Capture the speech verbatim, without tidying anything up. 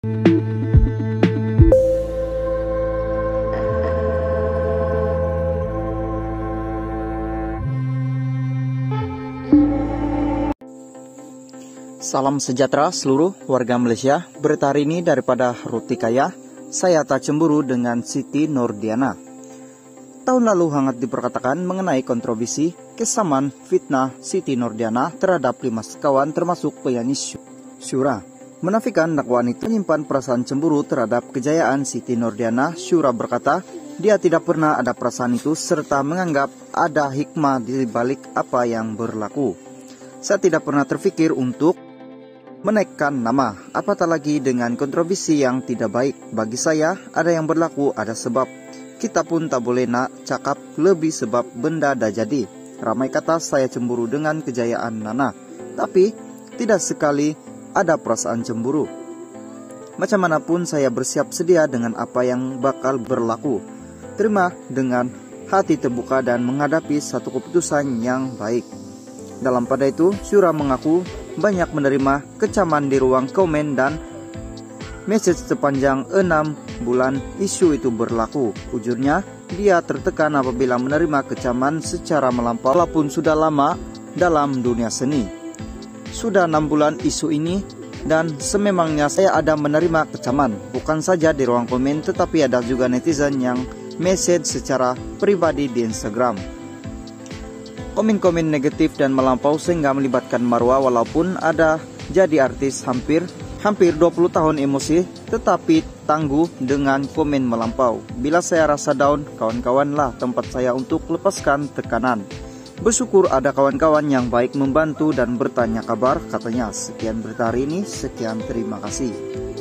Salam sejahtera seluruh warga Malaysia. Berita hari ini daripada Roti Kaya, saya tak cemburu dengan Siti Nurdiana. Tahun lalu hangat diperkatakan mengenai kontroversi kesamaan fitnah Siti Nurdiana terhadap lima sekawan termasuk penyanyi Syura. Menafikan dakwaan itu menyimpan perasaan cemburu terhadap kejayaan Siti Nurdiana. Syura berkata dia tidak pernah ada perasaan itu serta menganggap ada hikmah di balik apa yang berlaku. Saya tidak pernah terfikir untuk menaikkan nama, apatah lagi dengan kontroversi yang tidak baik. Bagi saya, ada yang berlaku, ada sebab. Kita pun tak boleh nak cakap lebih sebab benda dah jadi. Ramai kata saya cemburu dengan kejayaan Nana, tapi tidak sekali ada perasaan cemburu. Macam manapun saya bersiap sedia dengan apa yang bakal berlaku. Terima dengan hati terbuka dan menghadapi satu keputusan yang baik. Dalam pada itu, Syura mengaku banyak menerima kecaman di ruang komen dan message sepanjang enam bulan isu itu berlaku. Ujurnya, dia tertekan apabila menerima kecaman secara melampau walaupun sudah lama dalam dunia seni. Sudah enam bulan isu ini dan sememangnya saya ada menerima kecaman. Bukan saja di ruang komen tetapi ada juga netizen yang message secara pribadi di Instagram. Komen-komen negatif dan melampau sehingga melibatkan Marwah walaupun ada jadi artis hampir hampir dua puluh tahun emosi tetapi tangguh dengan komen melampau. Bila saya rasa down, kawan-kawanlah tempat saya untuk lepaskan tekanan. Bersyukur ada kawan-kawan yang baik membantu dan bertanya kabar, katanya. Sekian berita hari ini, sekian terima kasih.